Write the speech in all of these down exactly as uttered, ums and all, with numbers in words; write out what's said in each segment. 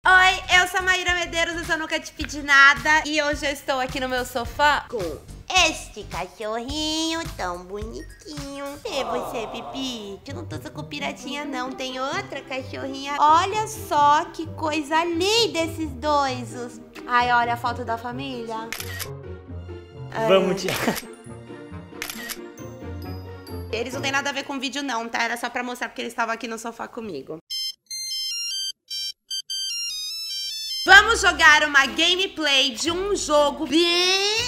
Oi, eu sou a Maíra Medeiros, eu nunca te pedi nada. E hoje eu estou aqui no meu sofá com este cachorrinho tão bonitinho. É você, Pipi? Eu não tô só com piratinha, não. Tem outra cachorrinha. Olha só que coisa linda esses dois. Os... Ai, olha a foto da família. Vamos, tia. Eles não tem nada a ver com o vídeo, não, tá? Era só pra mostrar porque eles estavam aqui no sofá comigo. Vamos jogar uma gameplay de um jogo bem...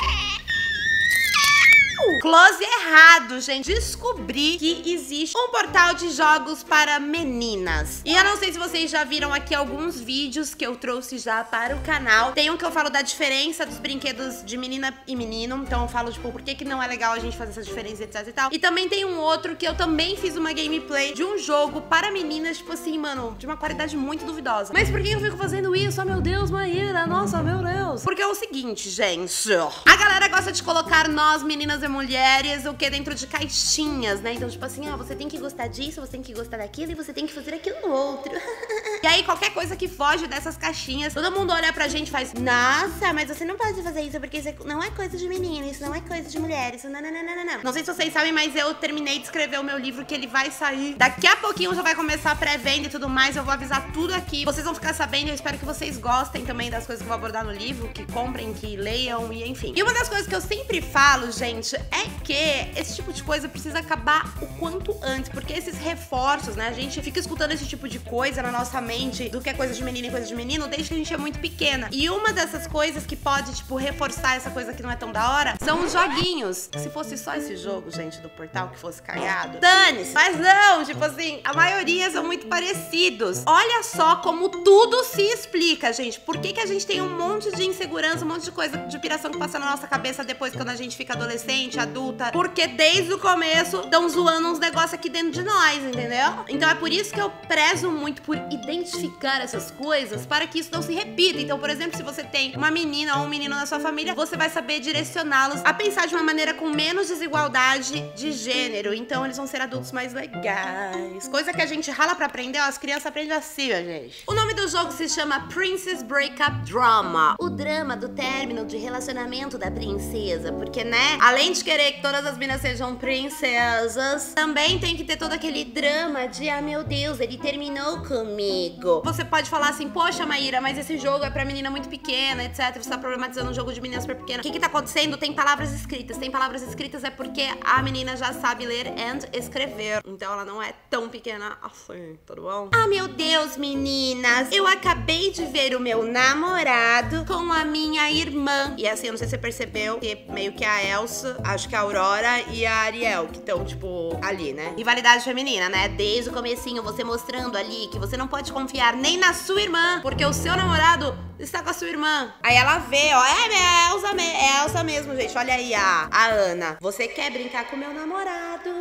Close errado, gente. Descobri que existe um portal de jogos para meninas. E eu não sei se vocês já viram aqui alguns vídeos que eu trouxe já para o canal. Tem um que eu falo da diferença dos brinquedos de menina e menino. Então eu falo, tipo, por que que não é legal a gente fazer essa diferença, etc e tal. E também tem um outro que eu também fiz uma gameplay de um jogo para meninas, tipo assim, mano, de uma qualidade muito duvidosa. Mas por que eu fico fazendo isso? Oh, meu Deus, Maíra, nossa, meu Deus. Porque é o seguinte, gente. A galera gosta de colocar nós, meninas e mulheres, o que dentro de caixinhas, né? Então, tipo assim, ah, você tem que gostar disso, você tem que gostar daquilo e você tem que fazer aquilo no outro. E aí, qualquer coisa que foge dessas caixinhas, todo mundo olha pra gente e faz, nossa, mas você não pode fazer isso porque isso não é coisa de menina, isso não é coisa de mulher, isso não, não, não, não, não. Não sei se vocês sabem, mas eu terminei de escrever o meu livro, que ele vai sair daqui a pouquinho, já vai começar a pré-venda e tudo mais, eu vou avisar tudo aqui. Vocês vão ficar sabendo, eu espero que vocês gostem também das coisas que eu vou abordar no livro, que comprem, que leiam e enfim. E uma das coisas que eu sempre falo, gente, é que esse tipo de coisa precisa acabar o quanto antes, porque esses reforços, né, a gente fica escutando esse tipo de coisa na nossa mente, do que é coisa de menina e coisa de menino, desde que a gente é muito pequena. E uma dessas coisas que pode, tipo, reforçar essa coisa que não é tão da hora, são os joguinhos. Se fosse só esse jogo, gente, do portal que fosse cagado, dane-se. Mas não, tipo assim, a maioria são muito parecidos. Olha só como tudo se explica, gente. Por que que a gente tem um monte de insegurança, um monte de coisa de piração que passa na nossa cabeça depois quando a gente fica adolescente, adulta? Porque desde o começo estão zoando uns negócios aqui dentro de nós, entendeu? Então é por isso que eu prezo muito por identificar essas coisas para que isso não se repita. Então, por exemplo, se você tem uma menina ou um menino na sua família, você vai saber direcioná-los a pensar de uma maneira com menos desigualdade de gênero. Então eles vão ser adultos mais legais. Coisa que a gente rala pra aprender, ó, as crianças aprendem assim, ó, gente. O nome do jogo se chama Princess Breakup Drama. O drama do término de relacionamento da princesa. Porque, né, além de querer que todas as meninas sejam princesas, também tem que ter todo aquele drama de, ah, meu Deus, ele terminou comigo. Você pode falar assim, poxa, Maíra, mas esse jogo é pra menina muito pequena, etcétera. Você tá problematizando um jogo de menina super pequena. O que que tá acontecendo? Tem palavras escritas. Tem palavras escritas é porque a menina já sabe ler e escrever. Então ela não é tão pequena assim, tudo bom? Ah, meu Deus, meninas, eu acabei de ver o meu namorado com a minha irmã. E assim, eu não sei se você percebeu, que meio que a Elsa, acho que a Aurora e a Ariel, que estão, tipo, ali, né? Rivalidade feminina, né? Desde o comecinho, você mostrando ali que você não pode confiar nem na sua irmã, porque o seu namorado está com a sua irmã. Aí ela vê, ó, é, é Elsa, me é Elsa mesmo, gente. Olha aí a, a Ana. Você quer brincar com o meu namorado?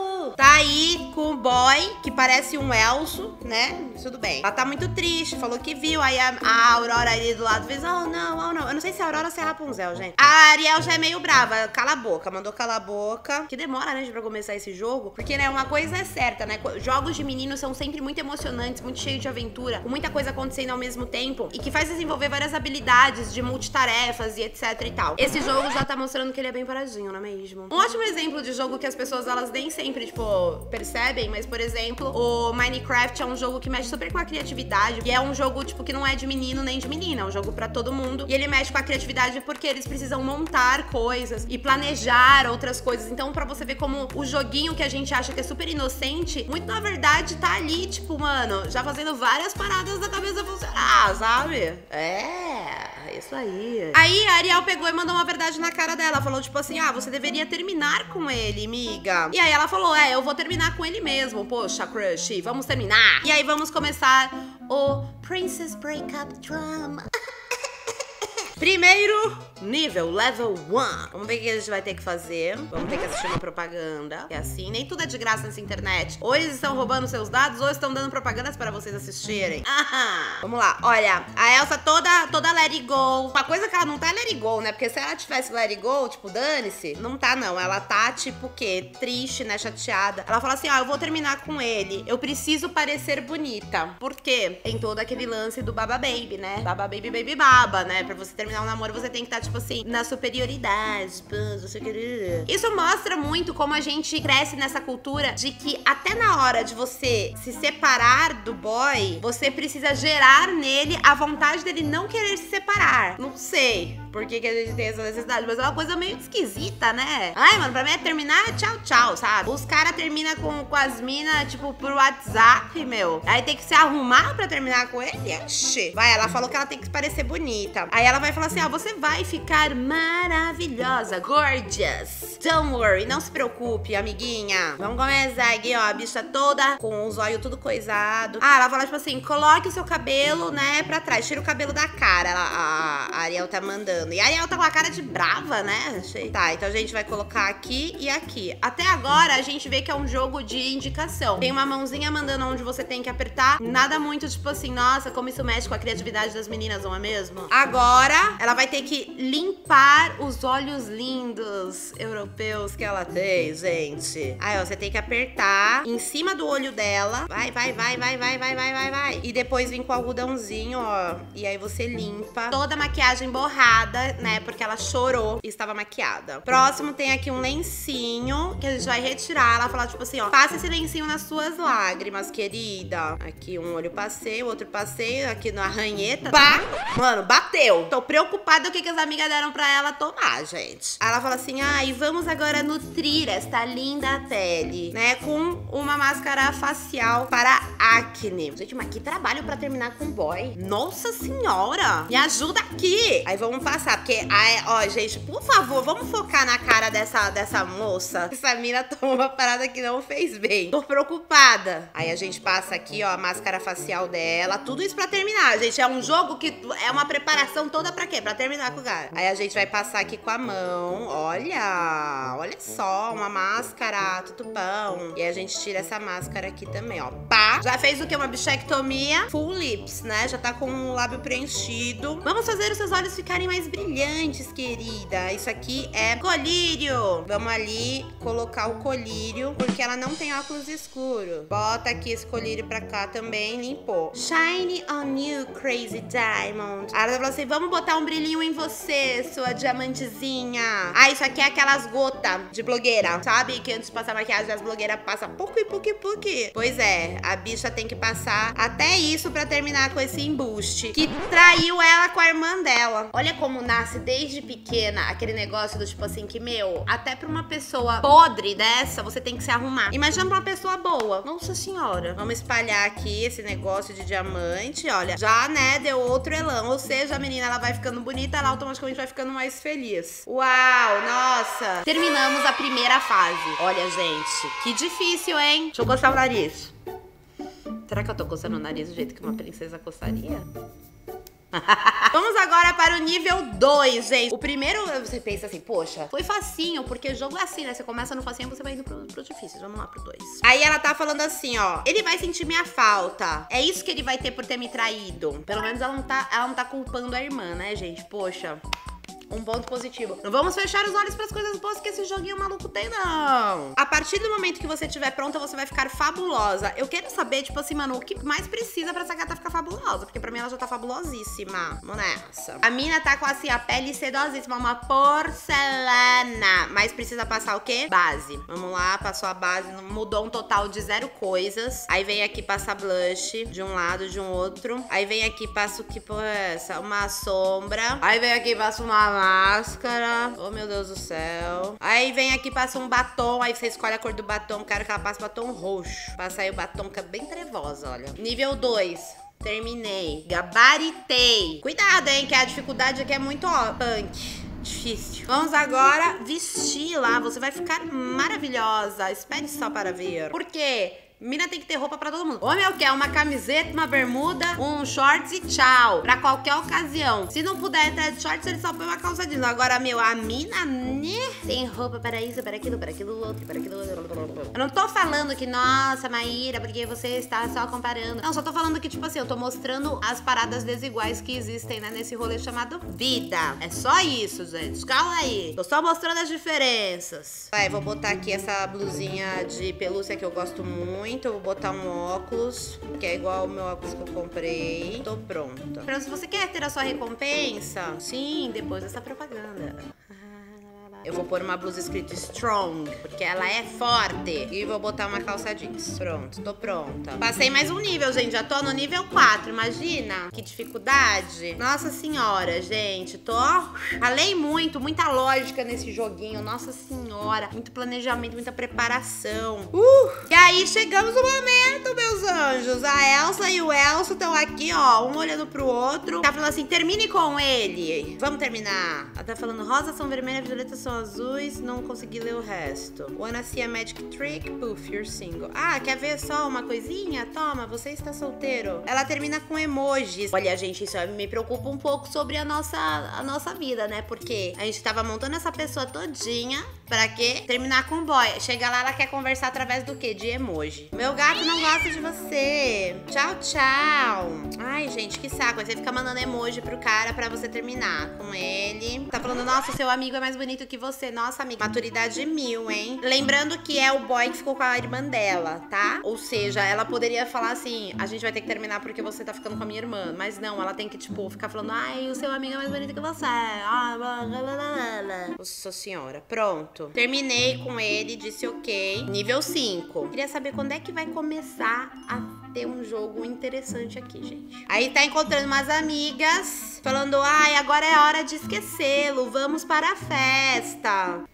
Tá aí com o boy, que parece um Elso, né? Tudo bem. Ela tá muito triste, falou que viu. Aí a, a Aurora ali do lado fez, oh, não, oh, não. Eu não sei se a Aurora ou se é a Rapunzel, gente. A Ariel já é meio brava. Cala a boca, mandou calar a boca. Que demora, né, pra começar esse jogo. Porque, né, uma coisa é certa, né? Jogos de meninos são sempre muito emocionantes, muito cheios de aventura, com muita coisa acontecendo ao mesmo tempo. E que faz desenvolver várias habilidades de multitarefas e etc e tal. Esse jogo já tá mostrando que ele é bem paradinho, não é mesmo? Um ótimo exemplo de jogo que as pessoas, elas nem sempre, tipo, percebem, mas, por exemplo, o Minecraft é um jogo que mexe super com a criatividade. E é um jogo, tipo, que não é de menino nem de menina. É um jogo pra todo mundo. E ele mexe com a criatividade porque eles precisam montar coisas e planejar outras coisas. Então, pra você ver como o joguinho que a gente acha que é super inocente, muito na verdade tá ali, tipo, mano, já fazendo várias paradas da cabeça funcionar, sabe? É, isso aí. Aí a Ariel pegou e mandou uma verdade na cara dela. Falou, tipo assim, ah, você deveria terminar com ele, miga. E aí ela falou, é, eu vou terminar com ele mesmo. Poxa, crush, vamos terminar. E aí vamos começar o Princess Breakup Drama. Primeiro nível, level one. Vamos ver o que a gente vai ter que fazer. Vamos ter que assistir uma propaganda. É assim, nem tudo é de graça nessa internet. Ou eles estão roubando seus dados, ou estão dando propagandas para vocês assistirem. Aham. Vamos lá, olha, a Elsa toda, toda let it go. Uma coisa que ela não tá é let it go, né? Porque se ela tivesse let it go, tipo, dane-se, não tá não. Ela tá, tipo, o quê? Triste, né? Chateada. Ela fala assim, ó, ah, eu vou terminar com ele. Eu preciso parecer bonita. Por quê? Tem todo aquele lance do baba baby, né? Baba baby, baby baba, né? Pra você terminar um namoro, você tem que estar, tá, tipo assim, na superioridade. Isso mostra muito como a gente cresce nessa cultura de que até na hora de você se separar do boy, você precisa gerar nele a vontade dele não querer se separar. Não sei por que, que a gente tem essa necessidade, mas é uma coisa meio esquisita, né? Ai, mano, pra mim é terminar tchau, tchau, sabe? Os caras terminam com, com as minas, tipo, por WhatsApp, meu. Aí tem que se arrumar pra terminar com ele? Oxi. Vai, ela falou que ela tem que parecer bonita. Aí ela vai falar assim, ó, você vai ficar maravilhosa, gorgeous. Don't worry, não se preocupe, amiguinha. Vamos começar aqui, ó, a bicha toda com os olhos tudo coisado. Ah, ela fala, tipo assim, coloque o seu cabelo, né, pra trás. Tira o cabelo da cara, ela, a, a Ariel tá mandando. E a Ariel tá com a cara de brava, né? Achei. Tá, então a gente vai colocar aqui e aqui. Até agora, a gente vê que é um jogo de indicação. Tem uma mãozinha mandando onde você tem que apertar. Nada muito, tipo assim, nossa, como isso mexe com a criatividade das meninas, não é mesmo? Agora, ela vai ter que limpar os olhos lindos europeus que ela tem, gente. Aí, ó, você tem que apertar em cima do olho dela. Vai, vai, vai, vai, vai, vai, vai, vai, vai. E depois vem com o algodãozinho, ó. E aí você limpa toda a maquiagem borrada, né? Porque ela chorou e estava maquiada. Próximo tem aqui um lencinho que a gente vai retirar. Ela fala, tipo assim, ó, passa esse lencinho nas suas lágrimas, querida. Aqui um olho passei, o outro passei, aqui na ranheta. Pá! Mano, bateu. Tô preocupada com o que, que as amigas deram pra ela tomar, gente. Aí ela fala assim, ah, e vamos agora nutrir esta linda pele, né? Com uma máscara facial para acne. Gente, mas que trabalho pra terminar com boy. Nossa senhora! Me ajuda aqui! Aí vamos passar, porque, ai, ó, gente, por favor, vamos focar na cara dessa, dessa moça. Essa mina tomou uma parada que não fez bem. Tô preocupada. Aí a gente passa aqui, ó, a máscara facial dela. Tudo isso pra terminar, gente. É um jogo que é uma preparação toda pra quê? Pra terminar com o cara. Aí a gente vai passar aqui com a mão. Olha! Olha só, uma máscara, tutupão. E aí a gente tira essa máscara aqui também, ó. Pá! Já fez o quê? Uma bichectomia. Full lips, né? Já tá com o lábio preenchido. Vamos fazer os seus olhos ficarem mais brilhantes, querida. Isso aqui é colírio. Vamos ali colocar o colírio, porque ela não tem óculos escuro. Bota aqui esse colírio pra cá também, limpou. Shine on you, crazy diamond. Aí ela falou assim, vamos botar um brilhinho em você, sua diamantezinha. Ah, isso aqui é aquelas gotas de blogueira, sabe? Que antes de passar maquiagem, as blogueiras passam puki, puki, puki. Pois é, a bicha tem que passar até isso pra terminar com esse embuste, que traiu ela com a irmã dela. Olha como nasce desde pequena aquele negócio do tipo assim, que, meu, até pra uma pessoa podre dessa, você tem que se arrumar. Imagina pra uma pessoa boa. Nossa senhora. Vamos espalhar aqui esse negócio de diamante, olha. Já, né, deu outro elão. Ou seja, a menina, ela vai ficando bonita, ela automaticamente vai ficando mais feliz. Uau, nossa. Terminamos a primeira fase. Olha, gente, que difícil, hein? Deixa eu coçar o nariz. Será que eu tô coçando o nariz do jeito que uma princesa coçaria? Vamos agora para o nível dois, gente. O primeiro, você pensa assim, poxa, foi facinho, porque o jogo é assim, né? Você começa no facinho, você vai indo pro, pro difícil. Vamos lá pro dois. Aí ela tá falando assim, ó, ele vai sentir minha falta. É isso que ele vai ter por ter me traído. Pelo menos ela não tá, ela não tá culpando a irmã, né, gente? Poxa, um ponto positivo. Não vamos fechar os olhos pras coisas boas que esse joguinho maluco tem, não. A partir do momento que você estiver pronta, você vai ficar fabulosa. Eu quero saber, tipo assim, mano, o que mais precisa pra essa gata ficar fabulosa? Porque pra mim ela já tá fabulosíssima. Vamos nessa. A mina tá com, assim, a pele sedosíssima, uma porcelana. Mas precisa passar o quê? Base. Vamos lá, passou a base, mudou um total de zero coisas. Aí vem aqui, passa blush de um lado, de um outro. Aí vem aqui, passa o que porra é essa? Uma sombra. Aí vem aqui, passa uma máscara. Oh, meu Deus do céu. Aí vem aqui, passa um batom. Aí você escolhe a cor do batom. Quero que ela passe batom roxo. Passa aí o batom, que é bem trevosa, olha. Nível dois. Terminei. Gabaritei. Cuidado, hein, que a dificuldade aqui é muito, ó, punk. Difícil. Vamos agora vestir lá. Você vai ficar maravilhosa. Espere só para ver. Por quê? Mina tem que ter roupa pra todo mundo. Homem é o quê? Uma camiseta, uma bermuda, um shorts e tchau. Pra qualquer ocasião. Se não puder entrar de shorts, ele só põe uma calça jeans. Agora, meu, a mina, né? Tem roupa para isso, para aquilo, para aquilo outro, para aquilo outro. Eu não tô falando que, nossa, Maíra, porque você está só comparando. Não, só tô falando que, tipo assim, eu tô mostrando as paradas desiguais que existem, né, nesse rolê chamado vida. É só isso, gente. Calma aí. Tô só mostrando as diferenças. Vai, vou botar aqui essa blusinha de pelúcia que eu gosto muito. Eu vou botar um óculos, que é igual ao meu óculos que eu comprei. Tô pronta. Então, se você quer ter a sua recompensa, sim, depois dessa propaganda. Eu vou pôr uma blusa escrita strong, porque ela é forte. E vou botar uma calça jeans. Pronto, tô pronta. Passei mais um nível, gente. Já tô no nível quatro, imagina. Que dificuldade. Nossa senhora, gente. Tô... Ralei muito, muita lógica nesse joguinho. Nossa senhora. Muito planejamento, muita preparação. Uh! E aí, chegamos no momento, meus anjos. A Elsa e o Elso estão aqui, ó. Um olhando pro outro. Tá falando assim, termine com ele. Vamos terminar. Ela tá falando, rosas são vermelhas, violetas são azuis, não consegui ler o resto. Wanna see a magic trick? Poof, you're single. Ah, quer ver só uma coisinha? Toma, você está solteiro. Ela termina com emojis. Olha, gente, isso me preocupa um pouco sobre a nossa, a nossa vida, né? Porque a gente tava montando essa pessoa todinha pra quê? Terminar com boy. Chega lá, ela quer conversar através do quê? De emoji. Meu gato não gosta de você. Tchau, tchau. Ai, gente, que saco. Aí você fica mandando emoji pro cara pra você terminar com ele. Tá falando, nossa, seu amigo é mais bonito que você. Nossa, amiga, maturidade mil, hein? Lembrando que é o boy que ficou com a irmã dela, tá? Ou seja, ela poderia falar assim, a gente vai ter que terminar porque você tá ficando com a minha irmã. Mas não, ela tem que, tipo, ficar falando, ai, o seu amigo é mais bonito que você. Ah, blá, blá, blá, blá. Nossa senhora. Pronto. Terminei com ele, disse ok. Nível cinco. Queria saber quando é que vai começar a ter um jogo interessante aqui, gente. Aí tá encontrando umas amigas, falando, ai, agora é hora de esquecê-lo, vamos para a festa.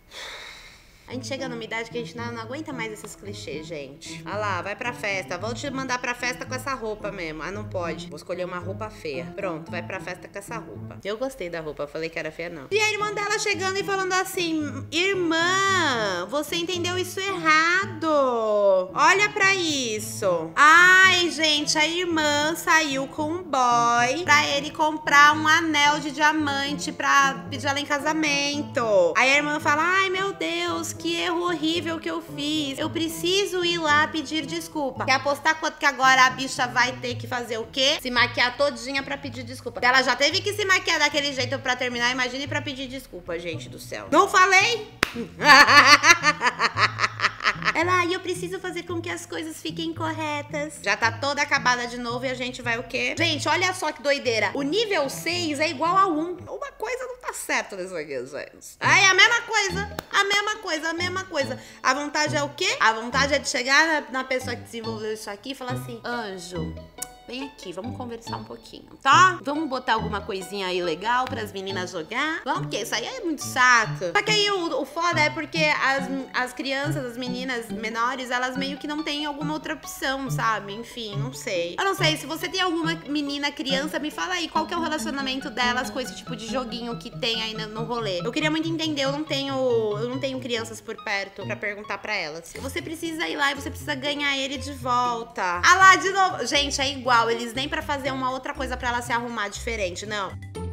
A gente chega numa idade que a gente não, não aguenta mais esses clichês, gente. Ah lá, vai pra festa. Vou te mandar pra festa com essa roupa mesmo. Ah, não pode. Vou escolher uma roupa feia. Pronto, vai pra festa com essa roupa. Eu gostei da roupa, falei que era feia, não. E a irmã dela chegando e falando assim, irmã, você entendeu isso errado. Olha pra isso. Ai, gente, a irmã saiu com um boy pra ele comprar um anel de diamante pra pedir ela em casamento. Aí a irmã fala, ai, meu Deus, que erro horrível que eu fiz. Eu preciso ir lá pedir desculpa. Quer apostar quanto que agora a bicha vai ter que fazer o quê? Se maquiar todinha pra pedir desculpa. Ela já teve que se maquiar daquele jeito pra terminar. Imagine pra pedir desculpa, gente do céu. Não falei? Ela, ai, eu preciso fazer com que as coisas fiquem corretas. Já tá toda acabada de novo e a gente vai o quê? Gente, olha só que doideira. O nível seis é igual a um. Uma coisa não tá certa nisso aqui, gente. Ai, a mesma coisa. A mesma coisa, a mesma coisa. A vontade é o quê? A vontade é de chegar na, na pessoa que desenvolveu isso aqui e falar assim, anjo, vem aqui, vamos conversar um pouquinho, tá? Vamos botar alguma coisinha aí legal pras meninas jogar? Vamos, porque isso aí é muito saco. Só que aí o, o foda é porque as, as crianças, as meninas menores, elas meio que não têm alguma outra opção, sabe? Enfim, não sei. Eu não sei, se você tem alguma menina criança, me fala aí qual que é o relacionamento delas com esse tipo de joguinho que tem aí no, no rolê. Eu queria muito entender, eu não tenho eu não tenho crianças por perto pra perguntar pra elas. Você precisa ir lá e você precisa ganhar ele de volta. Ah lá, de novo. Gente, é igual. Eles nem pra fazer uma outra coisa pra ela se arrumar diferente, não.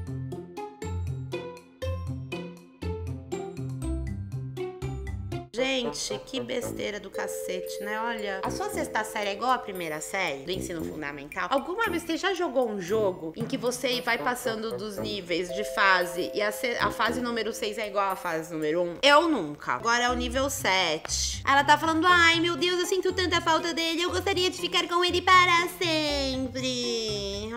Gente, que besteira do cacete, né? Olha, a sua sexta série é igual a primeira série do ensino fundamental? Alguma vez você já jogou um jogo em que você vai passando dos níveis de fase e a, a fase número seis é igual à fase número um? Eu nunca. Agora é o nível sete. Ela tá falando, ai meu Deus, eu sinto tanta falta dele, eu gostaria de ficar com ele para sempre.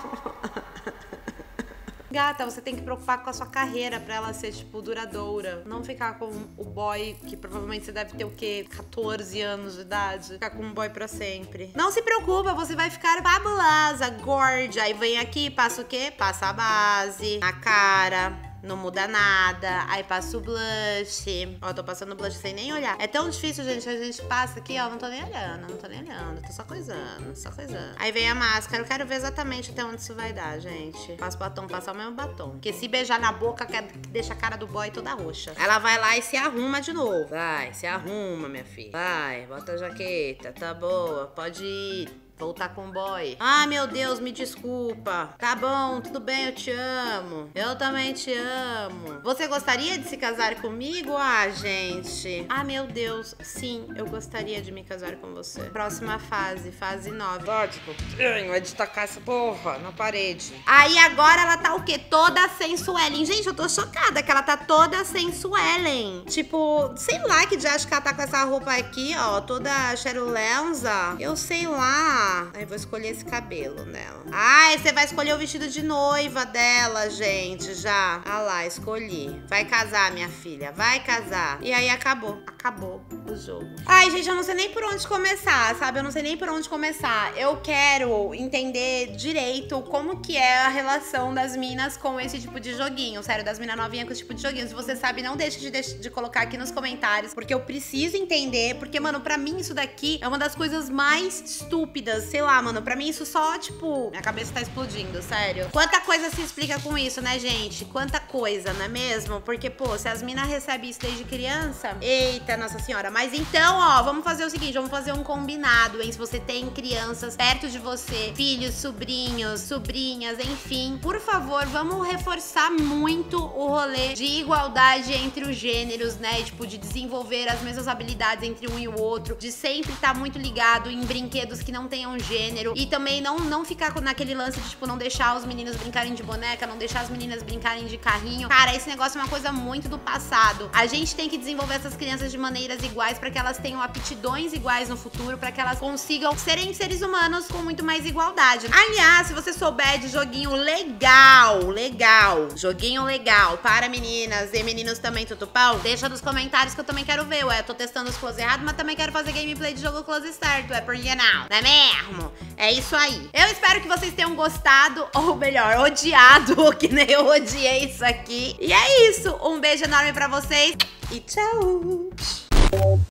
Gata, você tem que preocupar com a sua carreira pra ela ser, tipo, duradoura. Não ficar com o boy, que provavelmente você deve ter o quê? quatorze anos de idade. Ficar com um boy pra sempre. Não se preocupa, você vai ficar fabulosa, gorda. Aí vem aqui, passa o quê? Passa a base na cara. não muda nada. Aí passa o blush. Ó, tô passando blush sem nem olhar. É tão difícil, gente, a gente passa aqui, ó, não tô nem olhando, não tô nem olhando. Tô só coisando, só coisando. Aí vem a máscara, eu quero ver exatamente até onde isso vai dar, gente. Passa o batom, passa o mesmo batom. Porque se beijar na boca, deixa a cara do boy toda roxa. Ela vai lá e se arruma de novo. Vai, se arruma, minha filha. Vai, bota a jaqueta, tá boa, pode ir. Voltar com o boy. Ah, meu Deus, me desculpa. Tá bom, tudo bem, eu te amo. Eu também te amo. Você gostaria de se casar comigo? Ah, gente. Ah, meu Deus. Sim, eu gostaria de me casar com você. Próxima fase, fase nove. Lógico. Vai destacar essa porra na parede. Aí agora ela tá o quê? Toda sensuelen. Gente, eu tô chocada que ela tá toda sensuelen. Tipo, sei lá que já acho que ela tá com essa roupa aqui, ó. Toda cherulenza. Eu sei lá. Aí vou escolher esse cabelo nela. Ai, você vai escolher o vestido de noiva dela, gente, já. Ah lá, escolhi. Vai casar, minha filha, vai casar. E aí acabou, acabou o jogo. Ai, gente, eu não sei nem por onde começar, sabe? Eu não sei nem por onde começar. Eu quero entender direito como que é a relação das minas com esse tipo de joguinho. Sério, das minas novinhas com esse tipo de joguinho. Se você sabe, não deixe de, de, de colocar aqui nos comentários, porque eu preciso entender. Porque, mano, pra mim isso daqui é uma das coisas mais estúpidas. Sei lá, mano, pra mim isso só, tipo... Minha cabeça tá explodindo, sério. Quanta coisa se explica com isso, né, gente? Quanta coisa, não é mesmo? Porque, pô, se as minas recebem isso desde criança... Eita, Nossa Senhora. Mas então, ó, vamos fazer o seguinte. Vamos fazer um combinado, hein? Se você tem crianças perto de você, filhos, sobrinhos, sobrinhas, enfim. Por favor, vamos reforçar muito o rolê de igualdade entre os gêneros, né? Tipo, de desenvolver as mesmas habilidades entre um e o outro. De sempre estar muito ligado em brinquedos que não tenham gênero. E também não, não ficar naquele lance de, tipo, não deixar os meninos brincarem de boneca, não deixar as meninas brincarem de carrinho. Cara, esse negócio é uma coisa muito do passado. A gente tem que desenvolver essas crianças de maneiras iguais pra que elas tenham aptidões iguais no futuro, pra que elas consigam serem seres humanos com muito mais igualdade. Aliás, se você souber de joguinho legal, legal, joguinho legal para meninas e meninos também, tutupão, deixa nos comentários que eu também quero ver. Ué, eu tô testando os close errados, mas também quero fazer gameplay de jogo close certo, é porque não, não é mesmo? É isso aí. Eu espero que vocês tenham gostado, ou melhor, odiado, que nem eu odiei isso aqui. E é isso. Um beijo enorme pra vocês e tchau!